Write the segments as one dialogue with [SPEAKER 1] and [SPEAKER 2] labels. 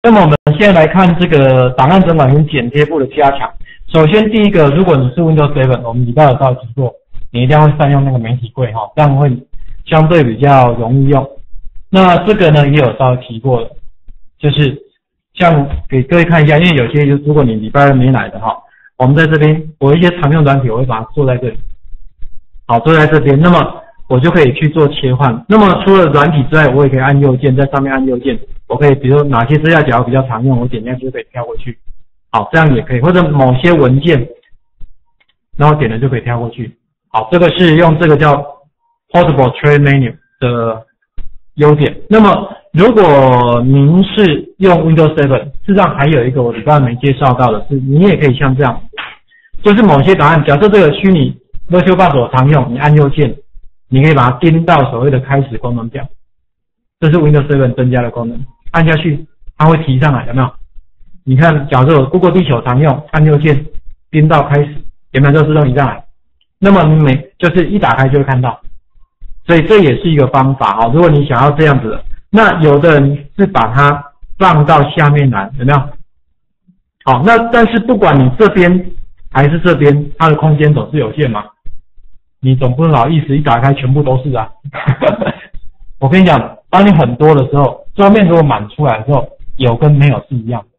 [SPEAKER 1] 那么我们现在来看这个档案整管跟剪贴簿的加强。首先第一个，如果你是 Windows 7，我们礼拜有到提过，你一定要会善用那个媒体柜哈，这样会相对比较容易用。那这个呢也有稍微提过的，就是像给各位看一下，因为有些就是如果你礼拜二没来的哈，我们在这边我一些常用软体我会把它做在这里，好，做在这边，那么我就可以去做切换。那么除了软体之外，我也可以按右键，在上面按右键，我可以比如说哪些资料夹比较常用，我点下去就可以跳过去。好，这样也可以，或者某些文件，然后点了就可以跳过去。好，这个是用这个叫 Portable Tray Menu 的优点。那么如果您是用 Windows 7，事实上还有一个我礼拜没介绍到的是，你也可以像这样，就是某些档案，假设这个虚拟 VirtualBox 我常用，你按右键，你可以把它钉到所谓的开始功能表，这是 Windows 7增加的功能，按下去它会提上来，有没有？你看，假设我 Google 地球常用，按右键钉到开始，有没有就自动移上来？那么你就是一打开就会看到，所以这也是一个方法哈。如果你想要这样子的，那有的人是把它放到下面来，有没有？好，那但是不管你这边还是这边，它的空间总是有限嘛，你总不能好意思一打开全部都是啊。我跟你讲，当你很多的时候，桌面如果满出来的时候，有跟没有是一样的。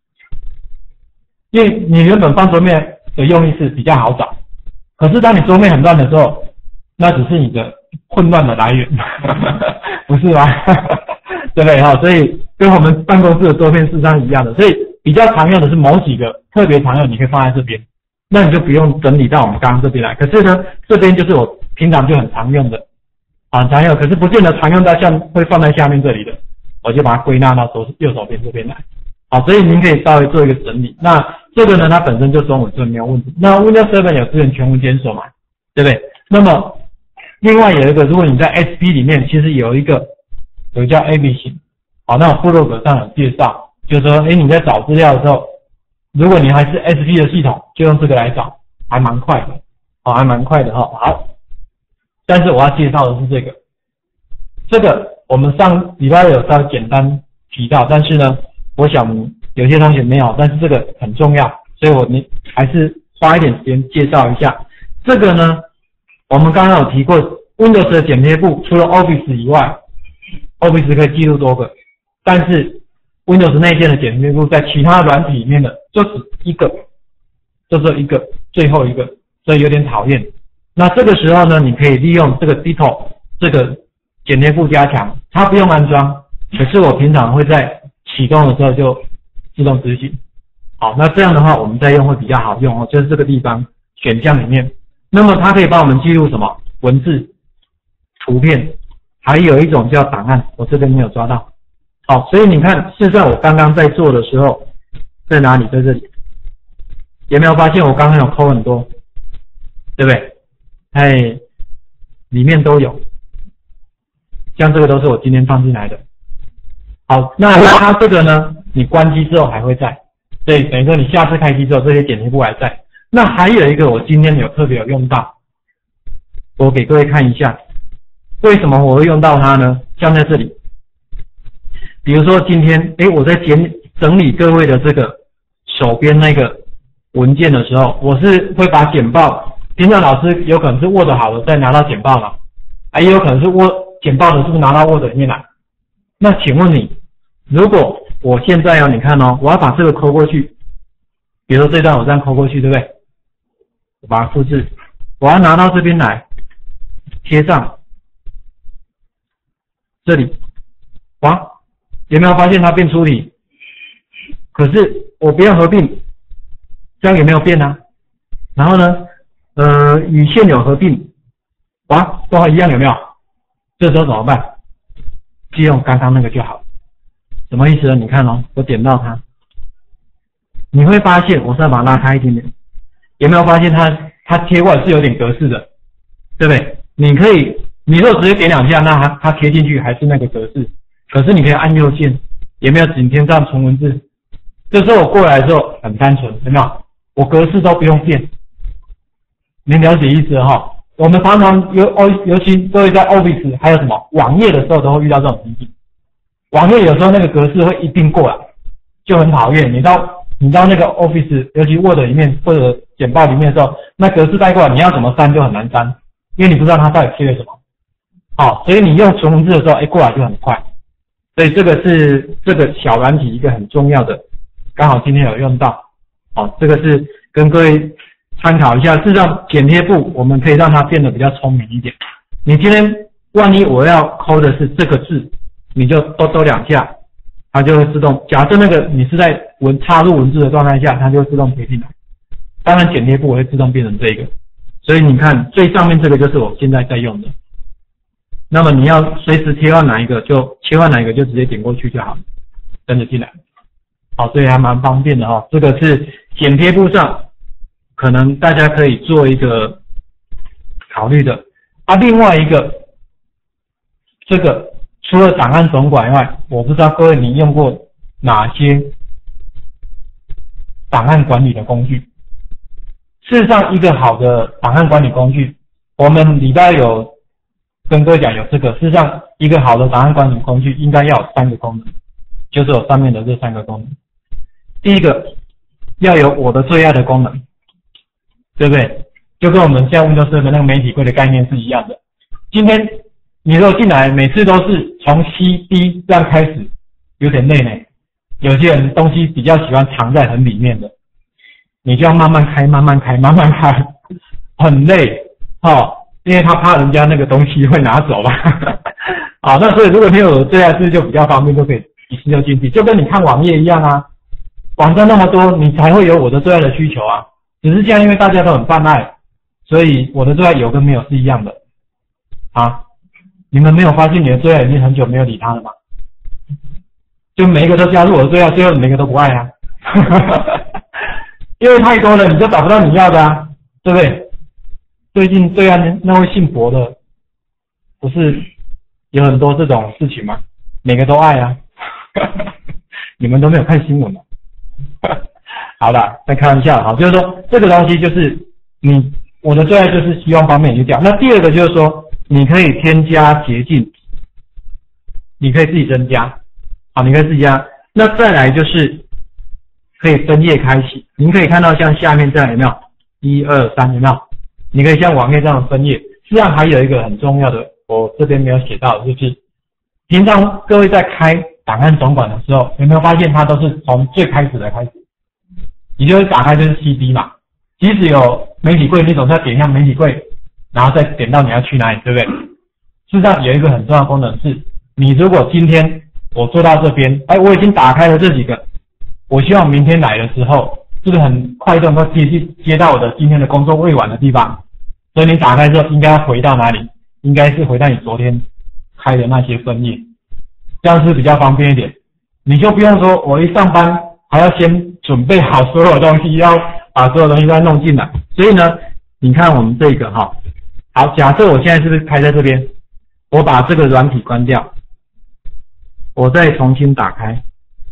[SPEAKER 1] 因为你原本放桌面的用意是比较好找，可是当你桌面很乱的时候，那只是你的混乱的来源，不是吗？对不对哈？所以跟我们办公室的桌面事实上一样的，所以比较常用的是某几个特别常用，你可以放在这边，那你就不用整理到我们刚刚这边来。可是呢，这边就是我平常就很常用的，很常用，可是不见得常用到像会放在下面这里的，我就把它归纳到右手边这边来。好，所以您可以稍微做一个整理。那这个呢，它本身就中文，所以没有问题。那 Windows 7有支援全文检索嘛，对不对？那么另外有一个，如果你在 SP 里面，其实有一个叫 AB 型，好，那我部落格上有介绍，就是说，你在找资料的时候，如果你还是 SP 的系统，就用这个来找，还蛮快的，好，还蛮快的哈。好，但是我要介绍的是这个我们上礼拜有稍微简单提到，但是呢，我想有些同学没有，但是这个很重要，所以你还是花一点时间介绍一下。这个呢，我们刚刚有提过 Windows 的剪贴簿，除了 Office 以外 ，Office 可以记录多个，但是 Windows 内建的剪贴簿在其他软体里面的就只一个，就只有一个，最后一个，所以有点讨厌。那这个时候呢，你可以利用这个 Ditto 这个剪贴簿加强，它不用安装，可是我平常会在启动的时候就自动执行。好，那这样的话我们再用会比较好用哦，就是这个地方选项里面，那么它可以帮我们记录什么文字、图片，还有一种叫档案，我这边没有抓到。好，所以你看，事实上我刚刚在做的时候，在哪里？在这里，有没有发现我刚刚有抠很多，对不对？里面都有，像这个都是我今天放进来的。好，那它这个呢，你关机之后还会在，所以等于说你下次开机之后，这些剪贴簿还在。那还有一个我今天特别有用到，我给各位看一下，为什么我会用到它呢？像在这里，比如说今天，我在整理各位的这个手边那个文件的时候，我是会把简报，平常老师有可能是 Word 好了再拿到简报嘛，也有可能是简报的是不是拿到 Word 里面来？那请问你，如果我现在你看哦，我要把这个抠过去，比如说这段我这样抠过去，对不对？我把它复制，我要拿到这边来，贴上这里，哇，有没有发现它变粗体？可是我不要合并，这样有没有变啊？然后呢，与现有合并，哇，都一样，有没有？这时候怎么办？就用刚刚那个就好。什么意思呢？你看哦，我点到它，你会发现，我再把它拉开一点点，有没有发现它贴过来是有点格式的，对不对？你如果直接点2下，那它贴进去还是那个格式，可是你可以按右键，有没有紧贴上纯文字？这时候我过来的时候很单纯，有没有？我格式都不用变，您了解意思哈？我们常常尤其都会在 Office 还有什么网页的时候都会遇到这种情形。网页有时候那个格式会一并过来， 就很讨厌。你到那个 Office， 尤其 Word 里面或者简报里面的时候，那格式带过来，你要怎么删就很难删，因为你不知道它到底贴了什么。好，所以你用纯文字的时候，过来就很快。所以这个是这个小软体一个很重要的，刚好今天有用到。好，这个是跟各位参考一下。事实上，剪贴簿我们可以让它变得比较聪明一点。你今天万一我要抠的是这个字，你就抖两下，它就会自动。假设那个你是在插入文字的状态下，它就会自动贴进来。当然，剪贴簿我会自动变成这个。所以你看最上面这个就是我现在在用的。那么你要随时切换哪一个就直接点过去就好了，跟着进来。好，所以还蛮方便的哦。这个是剪贴簿上可能大家可以做一个考虑的。另外一个，这个除了档案总管以外，我不知道各位你用过哪些档案管理的工具。事实上，一个好的档案管理工具，我们礼拜有跟各位讲有这个。事实上，一个好的档案管理工具应该要有3个功能，就是有上面的这3个功能。第一个，要有我的最爱的功能，对不对？就跟我们现在 Windows 的那个媒体柜的概念是一样的。今天你如果进来，每次都是从 CD 这样开始，有点累呢。有些人东西比较喜欢藏在很里面的，你就要慢慢开，很累因为他怕人家那个东西会拿走吧。好，那所以如果你有最爱是就比较方便，就可以一次就进去，就跟你看网页一样啊。网站那么多，你才会有我的最爱的需求啊。只是现在因为大家都很泛爱，所以我的最爱有跟没有是一样的啊。你们没有发现你的最爱已经很久没有理他了吗？就每一个都加入我的最爱，最后每个都不爱啊。因为太多了，你就找不到你要的啊，对不对？最近对岸那位姓博的，不是有很多这种事情吗？每个都爱啊。你们都没有看新闻吗？好啦，再开玩笑，好，就是说这个东西就是我的最爱就是希望方便你就这样。那第二个就是说，你可以添加捷径，你可以自己增加，好，你可以自己加。那再来就是可以分页开启，您可以看到像下面这样有没有？1、2、3有没有？你可以像网页这样的分页。实际上还有一个很重要的，我这边没有写到的，就是平常各位在开档案总管的时候，有没有发现它都是从最开始的开始？你就会打开就是 CD 嘛。即使有媒体柜，你总是要点一下媒体柜，然后再点到你要去哪里，对不对？事实上有一个很重要的功能是，你如果今天我做到这边，我已经打开了这几个，我希望明天来的时候，是不是很快就能够接到我的今天的工作未完的地方？所以你打开之后应该要回到哪里？应该是回到你昨天开的那些分页，这样是比较方便一点。你就不用说我一上班还要先准备好所有东西，要把所有东西再弄进来。所以呢，你看我们这个好，假设我现在是不是开在这边？我把这个软体关掉，我再重新打开，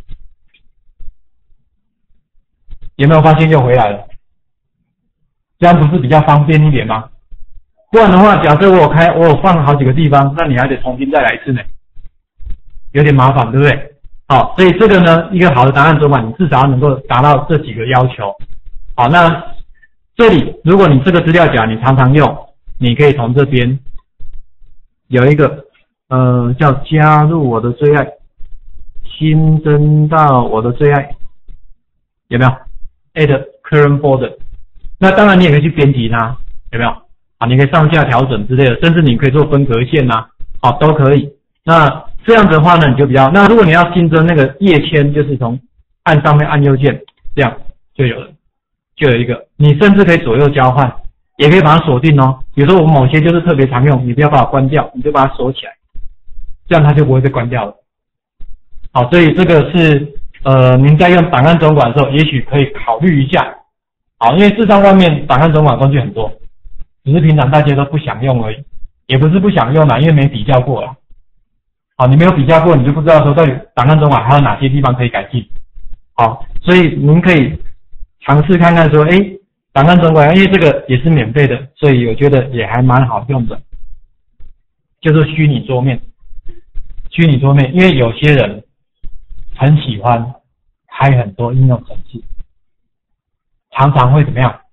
[SPEAKER 1] 有没有发现又回来了？这样不是比较方便一点吗？不然的话，假设我有放了好几个地方，那你还得重新再来一次呢，有点麻烦，对不对？好，所以这个呢，一个好的档案总管，你至少能够达到这几个要求。好，那这里如果你这个资料夹你常常用，你可以从这边有一个叫加入我的最爱，新增到我的最爱，有没有 ？Add current folder。那当然你也可以去编辑它，有没有？你可以上下调整之类的，甚至你可以做分隔线啊，都可以。那这样子的话呢，你就比较。那如果你要新增那个页签，就是从按上面按右键，这样就有了，就有一个。你甚至可以左右交换，也可以把它锁定哦。比如说我某些就是特别常用，你不要把它关掉，你就把它锁起来，这样它就不会被关掉了。好，所以这个是您在用档案总管的时候，也许可以考虑一下。好，因为事实上外面档案总管工具很多，只是平常大家都不想用而已，也不是不想用啦，因为没比较过啦。好，你没有比较过，你就不知道说到底档案总管还有哪些地方可以改进。好，所以您可以尝试看看说，档案总管，因为这个也是免费的，所以我觉得也还蛮好用的。就是虚拟桌面，虚拟桌面，因为有些人很喜欢开很多应用程式，常常会怎么样？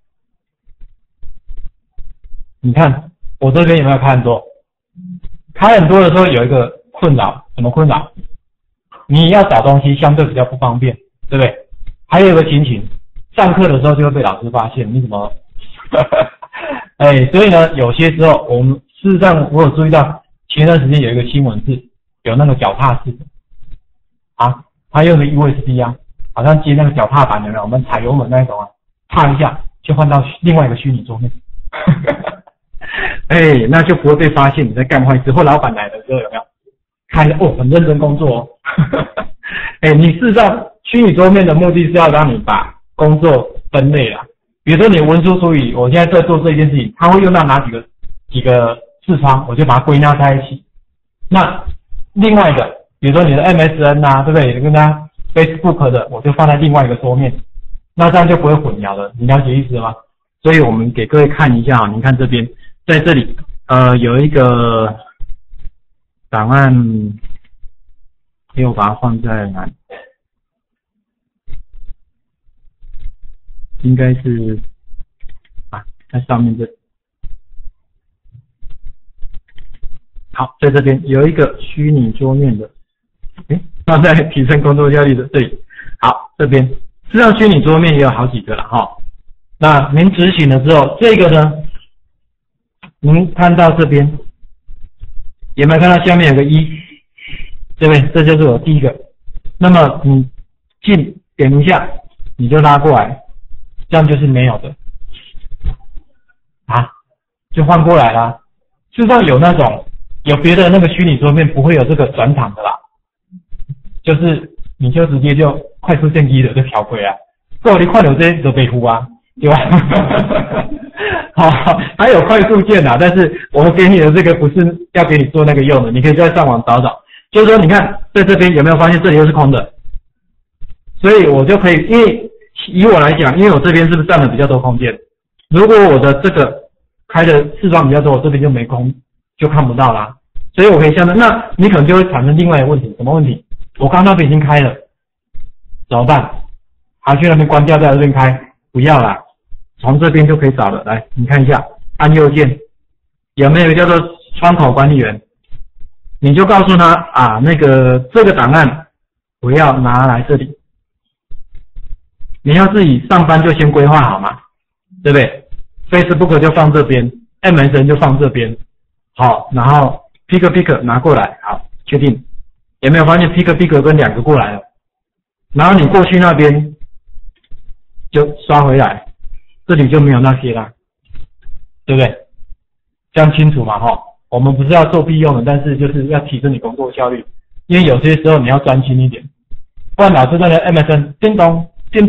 [SPEAKER 1] 你看我这边有没有开很多？开很多的时候有一个困扰，什么困扰？你要找东西相对比较不方便，对不对？还有一个情形，上课的时候就会被老师发现，你怎么？所以呢，有些时候我们事实上我有注意到，前段时间有一个新闻是有那个脚踏式的啊，他用的 USB 啊，好像接那个脚踏板有没有？我们踩油门那一种啊，踏一下就换到另外一个虚拟桌面。那就不会被发现你在干坏事，或老板来的时候有没有看很认真工作哦。你事实上虚拟桌面的目的是要让你把工作分类啦，比如说你文书处理，我现在在做这件事情，它会用到哪几个视窗，我就把它归纳在一起。那另外的，比如说你的 MSN 啊，对不对？跟它 Facebook 的，我就放在另外一个桌面，那这样就不会混淆了，你了解意思吗？所以我们给各位看一下啊，你看这边，在这里有一个档案，我把它放在哪里？应该是在上面这里。好，在这边有一个虚拟桌面的，放在提升工作效率的这里。好，这边实际上虚拟桌面也有好几个了哈。那您执行了之后，这个呢，您看到这边有没有看到下面有个1，对不对？这就是我第一个。那么你点一下，你就拉过来，这样就是没有的啊，就换过来啦。事实上有那种有别的那个虚拟桌面不会有这个转场的啦，就是你就直接就快速键击的就调回来，够你快点这些都被呼啊。对吧？好，还有快速键啊，但是我给你的这个不是要给你做那个用的，你可以再上网找找。就是说，你看在这边有没有发现这里又是空的？所以我就可以，因为以我来讲，因为我这边是不是占了比较多空间？如果我的这个开的视窗比较多，我这边就没空，就看不到啦。所以我可以像那你可能就会产生另外一个问题，什么问题？我刚那边已经开了，怎么办？还去那边关掉，在这边开？不要啦，从这边就可以找了。来，你看一下，按右键，有没有叫做窗口管理员？你就告诉他啊，这个档案我要拿来这里。你要自己上班就先规划好嘛，对不对 ？Facebook 就放这边 ，MSN 就放这边。好，然后 Pick 拿过来，好，确定。有没有发现 Pick 跟2个过来了？然后你过去那边就刷回来，这里就没有那些啦，对不对？这样清楚嘛？我们不是要做必用的，但是就是要提升你工作效率，因为有些时候你要专心一点，不然老师在那 MSN 叮咚，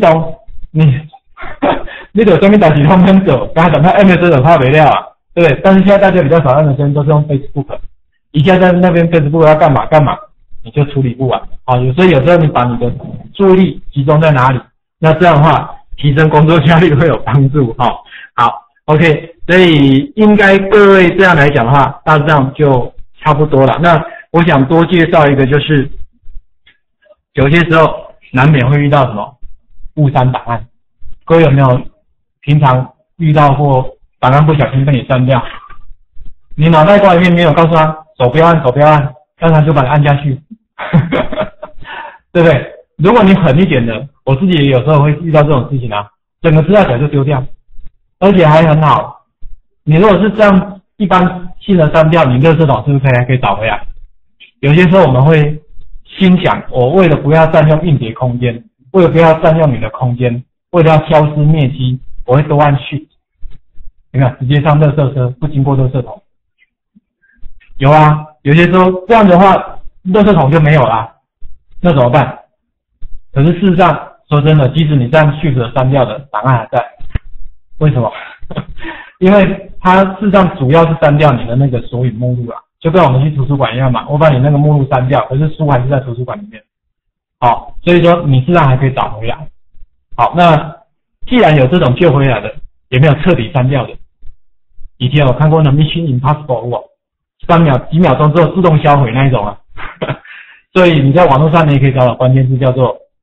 [SPEAKER 1] 你有上面打几通分走，刚才等到 MSN 的怕没料啊，对不对？但是现在大家比较少 MSN 都是用 Facebook， 一下在那边 Facebook 要干嘛，你就处理不完。所以有时候你把你的注意力集中在哪里，那这样的话提升工作效率会有帮助。好 ，OK， 所以应该各位这样来讲的话，大致上就差不多了。那我想多介绍一个，就是有些时候难免会遇到什么误删档案，各位有没有平常遇到过档案不小心被你删掉？你脑袋瓜里面没有告诉他手不要按，让他就把你按下去，对不对？如果你狠一点的，我自己也有时候会遇到这种事情啊，整个资料夹就丢掉，而且还很好。你如果是这样一般性的删掉，你垃圾桶是不是还可以找回来？有些时候我们会心想，我为了不要占用硬碟空间，为了不要占用你的空间，为了要消失灭迹，我会多按 Shift， 你看直接上垃圾车，不经过垃圾桶。有啊，有些时候这样的话，垃圾桶就没有啦，那怎么办？可是事实上，说真的，即使你这样 Shift 删掉的档案还在，为什么？因为它事实上主要是删掉你的那个索引目录啦，就跟我们去图书馆一样嘛，我把你那个目录删掉，可是书还是在图书馆里面。好，所以说你事实上还可以找回来。好，那既然有这种救回来的，有没有彻底删掉的？以前我看过那 Mission Impossible 几秒钟之后自动销毁那一种啊。所以你在网络上你也可以找到关键字叫做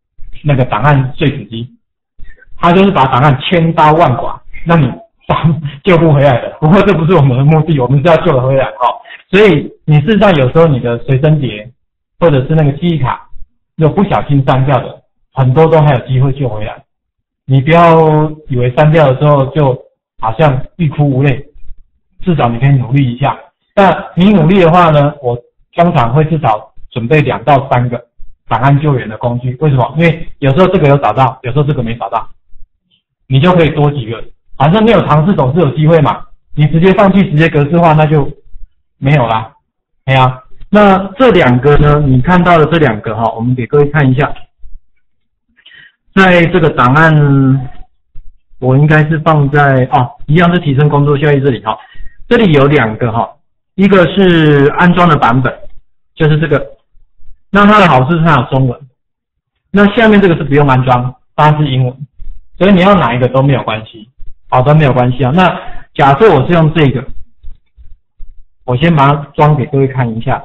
[SPEAKER 1] 那个档案碎纸机，它就是把档案千刀万剐，让你救不回来的。不过这不是我们的目的，我们是要救得回来哈。所以你事实上有时候你的随身碟或者是那个记忆卡，如果不小心删掉的，很多都还有机会救回来。你不要以为删掉的时候就好像欲哭无泪，至少你可以努力一下。那你努力的话呢，我通常会至少准备2到3个档案救援的工具。为什么？因为有时候这个有找到，有时候这个没找到，你就可以多几个。反正没有尝试总是有机会嘛。你直接放弃，直接格式化，那就没有啦。哎呀，那这2个呢？你看到的这2个哈，我们给各位看一下，在这个档案，我应该是放在一样是提升工作效率这里哈。这里有2个哈，一个是安装的版本，就是这个。那它的好处是它有中文，那下面这个是不用安装，它是英文，所以你要哪一个都没有关系，都没有关系啊。那假设我是用这个，我先把它装给各位看一下。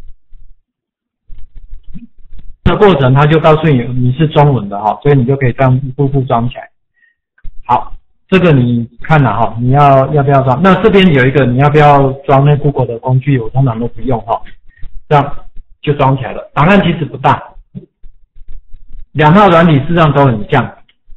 [SPEAKER 1] 这个过程它就告诉你是中文的哈，所以你就可以这样一步步装起来。好，这个你看了哈，你要不要装？那这边有一个你要不要装那 Google 的工具？我通常都不用哈，这样就装起来了。档案其实不大，2套软体事实上都很像。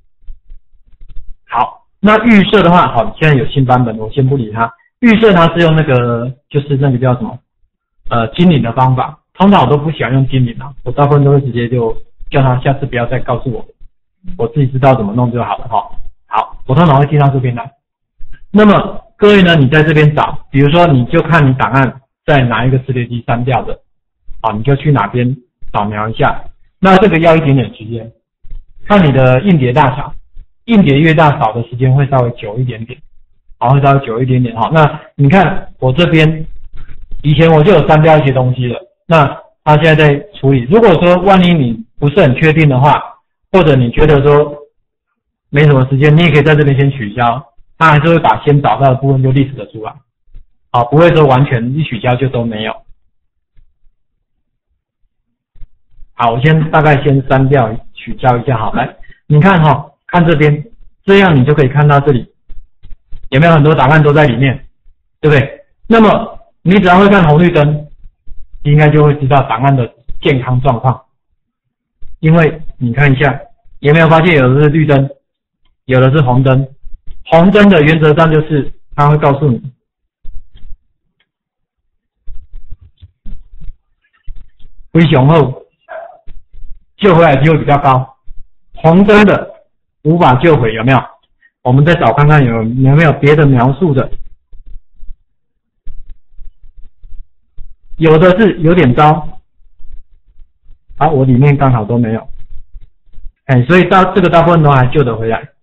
[SPEAKER 1] 好，那预设的话，好，现在有新版本，我先不理它。预设它是用那个就是那个叫什么精灵的方法。通常我都不喜欢用精灵啊，我大部分都会直接就叫他下次不要再告诉我，我自己知道怎么弄就好了哈。好，我通常会进到这边来。那么各位呢，你在这边找，比如说你就看你档案在哪一个磁碟机删掉的，好，你就去哪边扫描一下。那这个要一点点时间，看你的硬碟大小，硬碟越大扫的时间会稍微久一点点，好，会稍微久一点点哈。那你看我这边以前我就有删掉一些东西了。那他现在在处理。如果说万一你不是很确定的话，或者你觉得说没什么时间，你也可以在这边先取消，他还是会把先找到的部分就 list 出来，好，不会说完全一取消就都没有。好，我大概先删掉取消一下，好，来，你看哈，看这边，这样你就可以看到这里有没有很多档案都在里面，对不对？那么你只要会看红绿灯，应该就会知道档案的健康状况，因为你看一下，有没有发现有的是绿灯，有的是红灯？红灯的原则上就是它会告诉你，灰熊后救回来机会比较高。红灯的无法救回，有没有？我们再找看看有没有别的描述的。有的是有点糟，好，我里面刚好都没有，所以这个大部分都还救得回来。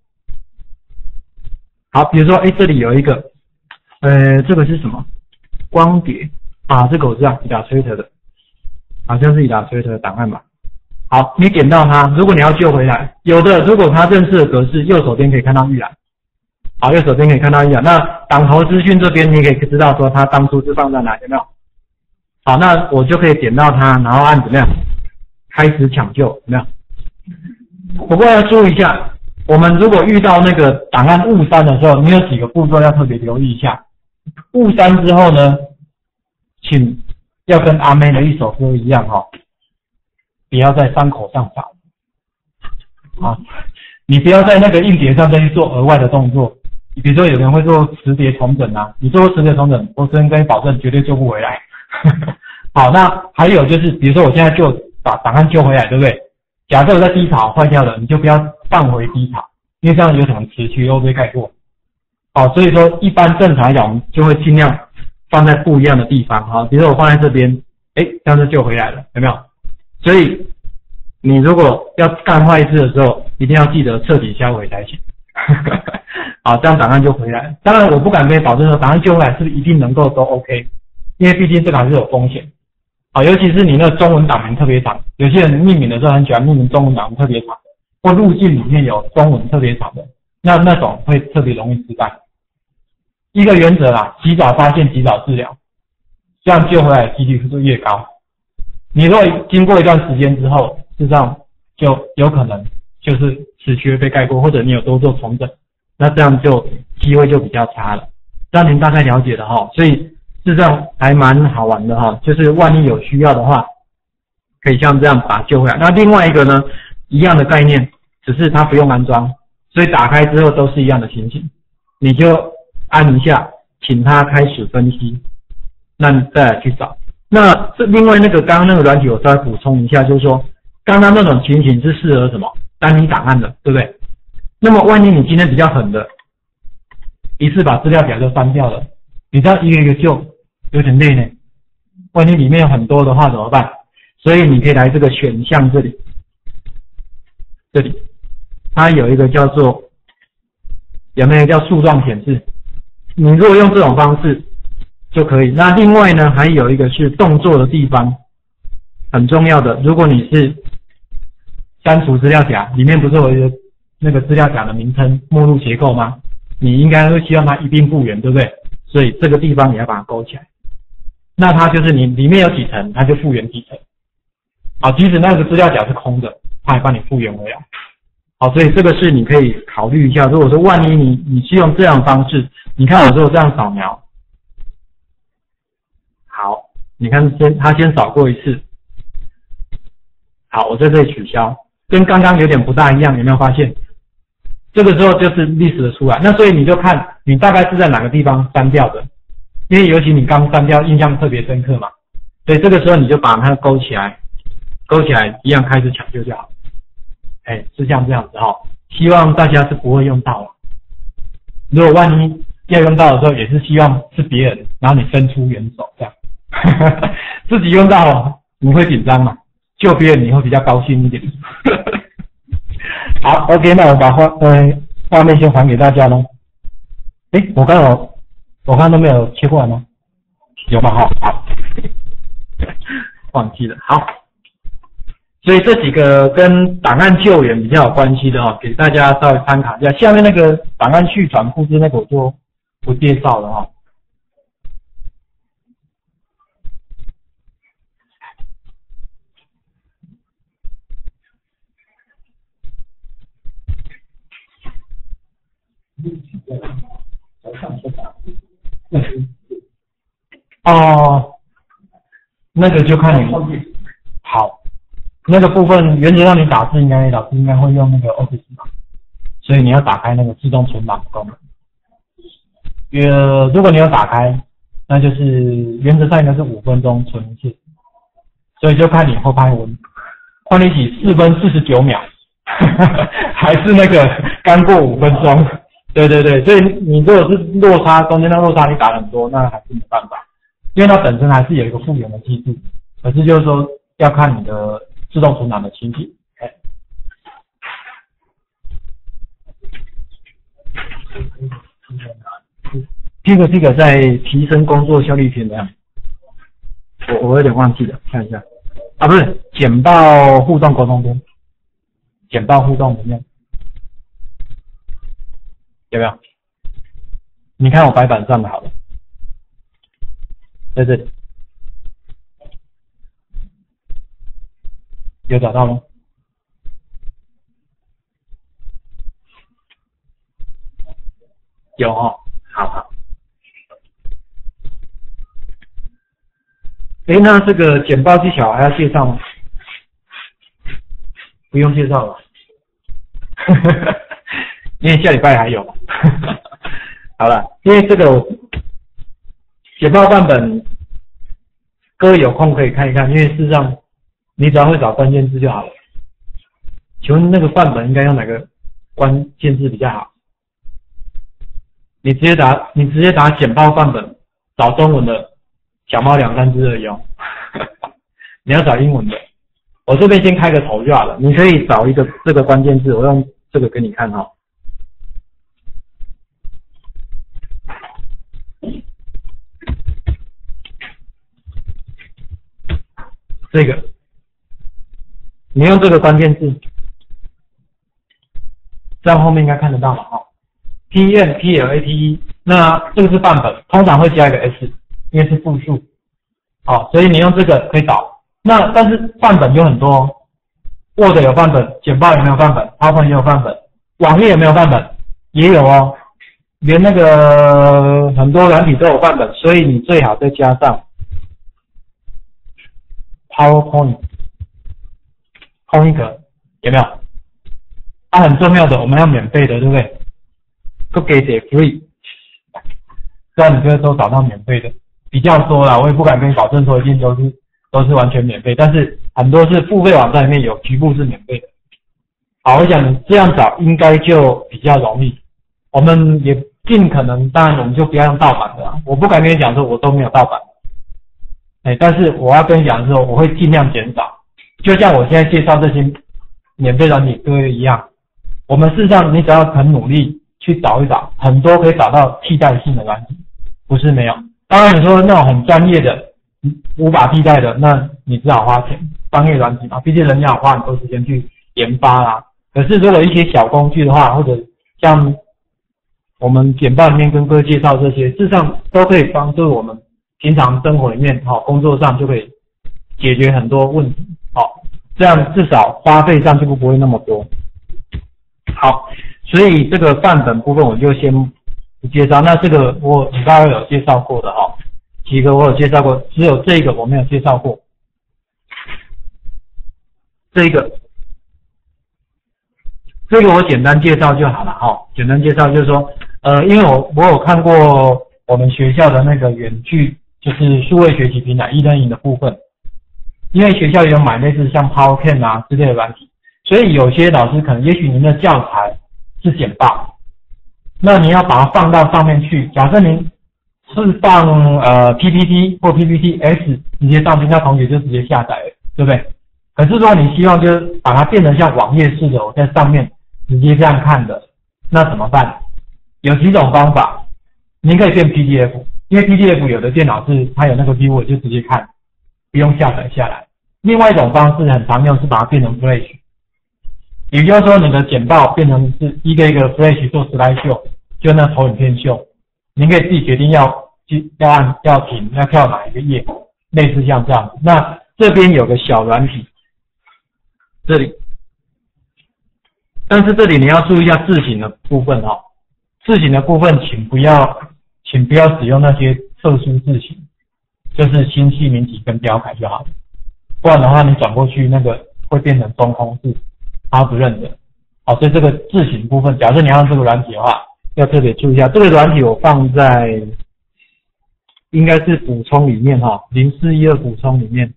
[SPEAKER 1] 好，比如说，这里有一个，这个是什么？光碟啊，这个我知道，Illustrator的，好像是Illustrator的档案吧。好，你点到它，如果你要救回来，有的如果它认识的格式，右手边可以看到预览，好，右手边可以看到预览。那档头资讯这边你可以知道说它当初是放在哪，有没有？好，那我就可以点到它，然后按怎么样？开始抢救，有没有？不过要注意一下，我们如果遇到那个档案误删的时候，你有几个步骤要特别留意一下。误删之后呢，请要跟阿妹的一首歌一样哈，不要在伤口上撒啊！你不要在那个硬碟上再去做额外的动作。比如说有人会做磁碟重整啊，你做过磁碟重整，我真跟你保证绝对救不回来。好，那还有就是，比如说我现在就把档案救回来，对不对？假设我在低潮坏掉了，你就不要放回低潮，因为这样有可能持续又被盖过。好，所以说一般正常来讲，我们就会尽量放在不一样的地方。好，比如说我放在这边，这样就救回来了，有没有？所以你如果要干坏事的时候，一定要记得彻底销毁才行。好，这样档案就回来了。当然我不敢跟你保证说档案救回来是不是一定能够都 OK， 因为毕竟这个还是有风险。好，尤其是你那个中文档名特别长，有些人命名的时候很喜欢命名中文档名特别长的，或路径里面有中文特别长的，那种会特别容易失败。一个原则啦，及早发现，及早治疗，这样救回来的几率就越高。你如果经过一段时间之后，事实上就有可能就是死区被盖过，或者你有多做重整，那这样就机会就比较差了。让您大概了解了哈，所以事实上还蛮好玩的哈，就是万一有需要的话，可以像这样把它救回来。那另外一个呢，一样的概念，只是它不用安装，所以打开之后都是一样的情形，你就按一下，请它开始分析，那你再来去找。那这另外那个刚刚那个软体我稍微补充一下，就是说刚刚那种情形是适合什么单一档案的，对不对？那么万一你今天比较狠的，一次把资料夹就删掉了，你这样一个一个救有点累呢。万一里面有很多的话怎么办？所以你可以来这个选项这里，它有一个叫做有没有叫树状显示？你如果用这种方式就可以。那另外呢，还有一个是动作的地方，很重要的。如果你是删除资料夹，里面不是有一个那个资料夹的名称、目录结构吗？你应该会希望它一并复原，对不对？所以这个地方你要把它勾起来。那它就是你里面有几层，它就复原几层。好，即使那个资料夹是空的，它也帮你复原回来。好，所以这个是你可以考虑一下。如果说万一你是用这样的方式，你看我说这样扫描，好，你看它先扫过一次，好，我在这里取消，跟刚刚有点不大一样，有没有发现？这个时候就是 list 的出来，那所以你就看你大概是在哪个地方删掉的，因为尤其你刚删掉，印象特别深刻嘛，所以这个时候你就把它勾起来，一样开始抢救就好。是像这样子哈，希望大家是不会用到了。如果万一要用到的时候，也是希望是别人，然后你伸出援手这样，自己用到了你会紧张嘛，救别人你会比较高兴一点。好 ，OK， 那我把画面先还给大家咯。我刚刚都没有切过来吗？有吗？好，忘记了。好，所以这几个跟档案救援比较有关系的哦，给大家稍微参考一下。下面那个档案续传复制那个我就不介绍了哈。那个就看你好，那个部分原则上你老师应该会用那个 Office 嘛，所以你要打开那个自动存档功能。如果你有打开，那就是原则上应该是5分钟存一次，所以就看你后拍文，换一起4分49秒，还是那个刚过5分钟。对，所以你如果是落差，中间的落差你打很多，那还是没办法，因为它本身还是有一个复原的机制，可是就是说要看你的自动存档的情形。这个在提升工作效率篇的样子，我有点忘记了，看一下不是简报互动沟通篇，简报互动里面有没有？你看我白板上的好了，在这里有找到吗？有哦，好。那这个简报技巧还要介绍吗？不用介绍了，因为下礼拜还有。好了，因为这个简报范本，各位有空可以看一看，因为事实上你只要会找关键字就好了。请问那个范本应该用哪个关键字比较好？你直接打简报范本，找中文的小猫2、3只而已哦。你要找英文的，我这边先开个头就好了。你可以找一个这个关键字，我用这个给你看哈。这个，你用这个关键字，这样后面应该看得到嘛？PMPLATE， 那这个是范本，通常会加一个 S， 因为是复数，所以你用这个可以找。那但是范本有很多， ，Word 有范本，简报有没有范本？PowerPoint 也有范本，网页有没有范本？也有哦，连那个很多软体都有范本，所以你最好再加上 PowerPoint 空一格，有没有？很重要的，我们要免费的，对不对？都给点 free， 这样你就会都找到免费的。比较多啦，我也不敢跟你保证说一定都是完全免费，但是很多是付费网站里面有局部是免费的。好，我想你这样找应该就比较容易。我们也尽可能，当然我们就不要用盗版的啦，我不敢跟你讲说我都没有盗版，但是我要跟你讲的时候，我会尽量减少。就像我现在介绍这些免费软体各位一样，我们事实上你只要很努力去找一找，很多可以找到替代性的软体，不是没有。当然你说那种很专业的无法替代的，那你只好花钱，商业软体嘛，毕竟人家要花很多时间去研发啦。可是如果一些小工具的话，或者像我们简报里面跟各位介绍这些，事实上都可以帮助我们平常生活里面工作上就可以解决很多问题，这样至少花费上就不会那么多。好，所以这个范本部分我就先不介绍，那这个你大概有介绍过的几个我有介绍过，只有这个我没有介绍过。这个我简单介绍就好了简单介绍就是说，因为我有看过我们学校的那个远距，就是数位学习平台e-learning的部分，因为学校也有买类似像 PowerPoint 啊之类的软体，所以有些老师可能也许您的教材是简报，那你要把它放到上面去。假设您是放PPT 或 PPTS 直接上去，那同学就直接下载了，对不对？可是如果你希望就是把它变成像网页式的，我在上面直接这样看的，那怎么办？有几种方法，您可以变 PDF， 因为 PDF 有的电脑是它有那个 viewer 就直接看，不用下载下来。另外一种方式很常用是把它变成 Flash， 也就是说你的简报变成是一个一个 Flash 做 slide 秀，就那投影片秀，您可以自己决定要按要停要跳哪一个页，类似像这样子。那这边有个小软体，这里，但是这里你要注意一下字型的部分字型的部分请不要使用那些特殊字型，就是新细明体跟标楷就好了，不然的话你转过去那个会变成中空字，它不认得。所以这个字型部分，假设你要用这个软体的话，要特别注意一下。这个软体我放在应该是补充里面0412补充里面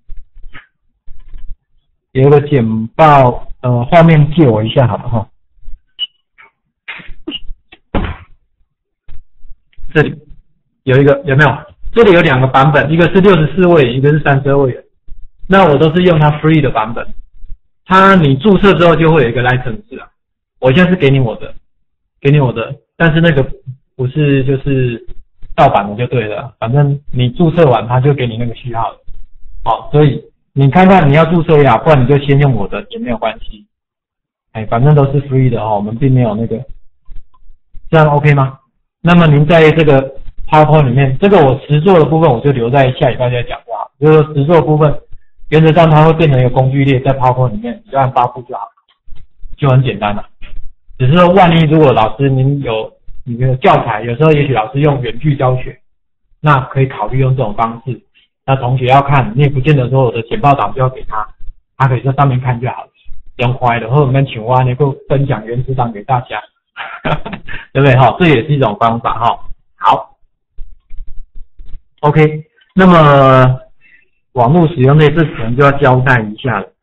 [SPEAKER 1] 有一个简报，画面借我一下好了这里有一个，有没有？这里有两个版本，一个是64位元，一个是32位元。那我都是用它 free 的版本。你注册之后就会有一个 license 啦。我现在是给你我的，但是那个不是就是盗版的就对了，反正你注册完它就给你那个序号了。所以你看看你要注册呀，不然你就先用我的也没有关系。反正都是 free 的我们并没有那个，这样 OK 吗？那么您在这个 PowerPoint 里面，这个我实作的部分我就留在下礼拜再讲就好。就是说实作的部分，原则上它会变成一个工具列在 PowerPoint 里面，你就按发布就好，就很简单了。只是说万一如果老师您有你的教材，有时候也许老师用远距教学，那可以考虑用这种方式。那同学要看，你也不见得说我的简报档就要给他可以在上面看就好了。用快的，或者我们请我能够分享原始档给大家，对不对这也是一种方法好 ，OK， 那么网络使用类这可能就要交代一下了。